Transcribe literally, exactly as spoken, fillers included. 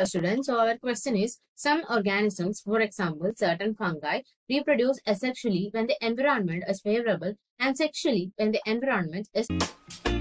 Students, so our question is, some organisms, for example, certain fungi, reproduce asexually when the environment is favorable and sexually when the environment is